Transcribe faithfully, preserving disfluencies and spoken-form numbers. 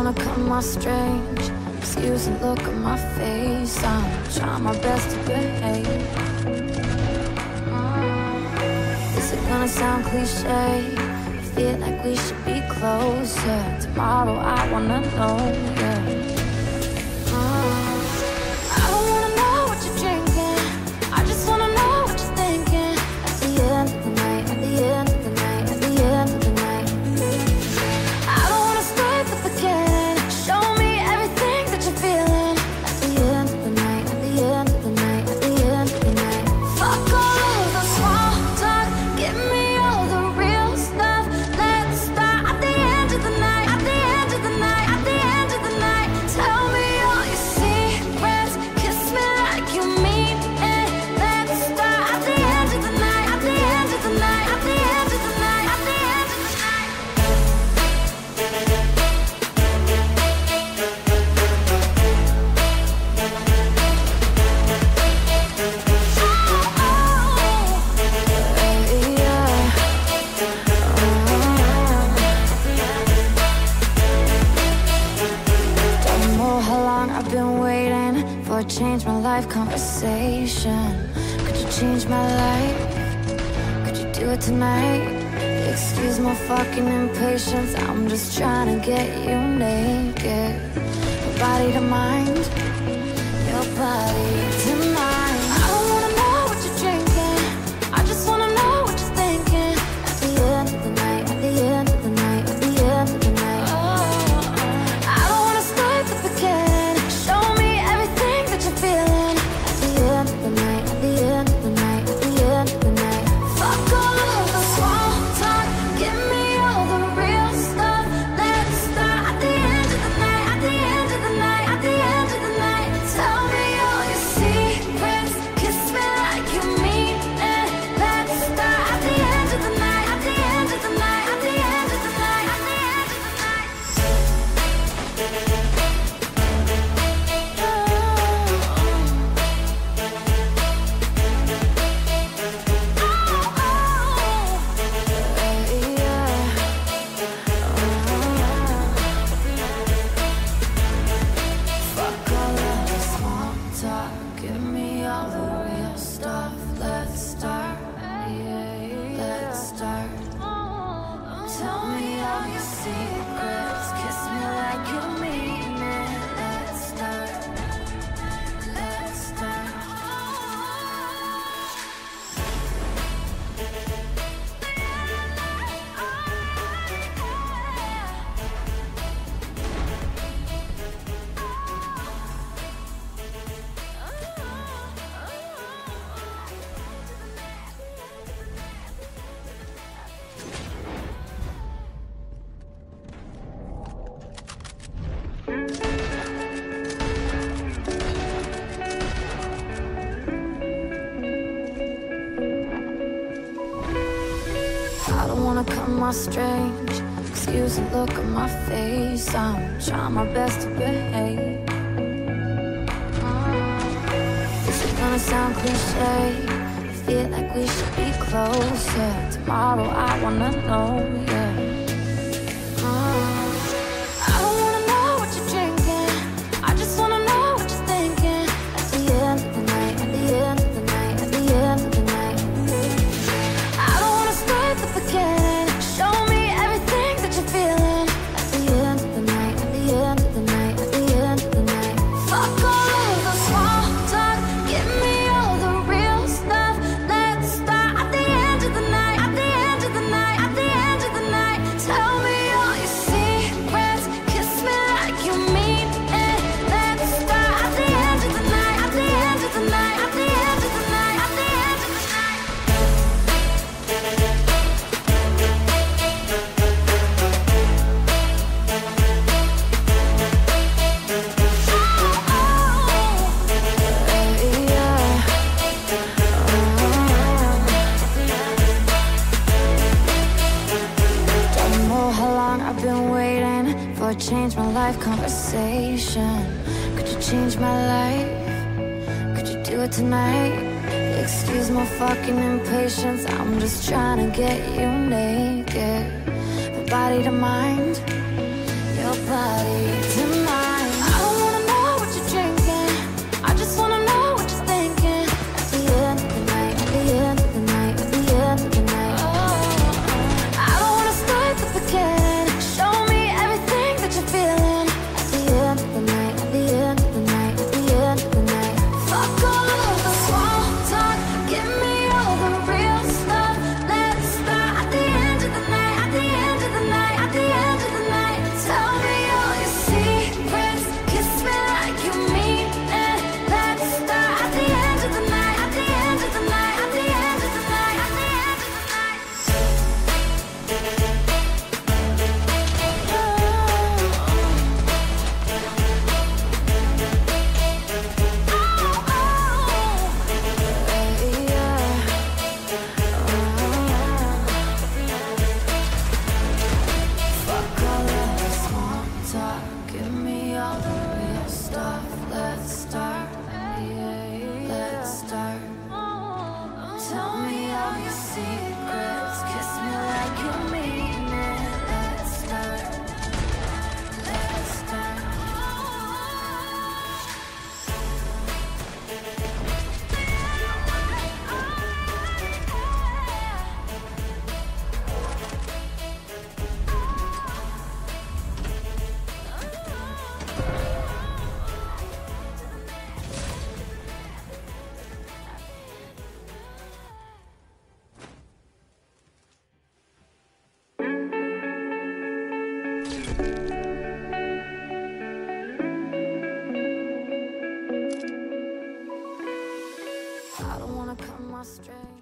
wanna come off strange. Excuse and look at my face. I'm trying my best to behave. mm. Is it gonna sound cliche? I feel like we should be closer. Tomorrow I wanna know, yeah. mm. I don't wanna know what you're drinking. I just wanna know what you're thinking. At the end of the night, at the end of the night, at the end of the night. I don't wanna start the beginning. Show me everything that you're feeling. At the end of the night, at the end of the night, at the end of the night. Fuck all of the small talk. Give me all the real stuff. Let's start at the end of the night. At the end of the night, at the end of the night. Tell me all your secrets. Kiss me like you mean it. Let's start at the end of the night. At the end of the night. At the end of the night. At the end of the night. Don't know how long I've been waiting for a change my life conversation. Could you change my life? Could you do it tonight? Excuse my fucking impatience. I'm just trying to get you naked. Your body to mind, your body to mine. I don't wanna know what you're drinking. I just wanna know what you're thinking. At the end of the night, at the end of the night, at the end of the night. Oh, I don't wanna start the beginning. Show me everything that you're feeling. At the end of the night, at the end of the night, at the end of the night. Fuck all of the small talk. Give me all the real stuff. Let's start at the end of the night. At the end of the night. At the end of the night. Tell me all your secrets. Kiss me like you mean it. Let's start at the end of the night. At the end of the night. At the end of the night. At the end of the night. Fuck all of the small talk. Give me all the real stuff. Let's start. Let's start. Tell me all your secrets. Kiss me like you mean it. Let's start. Let's start. I don't wanna come off strange. Excuse and look at my face. I'm trying my best to behave. mm. Is it gonna sound cliche? I feel like we should be closer. Tomorrow I wanna know, yeah. mm. I don't wanna know what you're drinking. I just wanna know what you're thinking. At the end of the night. At the end of the night. At the end of the night. I don't wanna start the beginning. Show me everything that you're feeling. At the end of the night, at the end of the night, at the end of the night. Fuck all of the small talk. Give me all the real stuff. Let's start at the end of the night. At the end of the night, at the end of the night. Tell me all your secrets. Kiss me like you mean it. Let's start at the end of the night. At the end of the night. At the end of the night. At the end of the night. Don't know how long I've been waiting for a change my life conversation. Could you change my life? Could you do it tonight? Excuse my fucking impatience. I'm just trying to get you naked. From body to mind, your your body tonight. I don't wanna know what you're drinking, I just wanna know what you're thinking. At the end of the night, at the end of the night, at the end of the night. Oh, I don't wanna start the beginning. Show me everything that you're feeling. At the end of the night, at the end of the night, at the end of the night. Fuck all of the small talk, give me all the real stuff. Let's start at the end of the night, at the end of the night, at the end of the night. Tell me all your secrets, kiss me like you mean it. Let's start at the end of the night, at the end of the night, at the end of the night, at the end of the night. Fuck all of the small talk, give me all the real stuff. Let's start, let's start. Tell me all your secrets, kiss me like you mean it. Let's start, let's start. I don't wanna cut my string.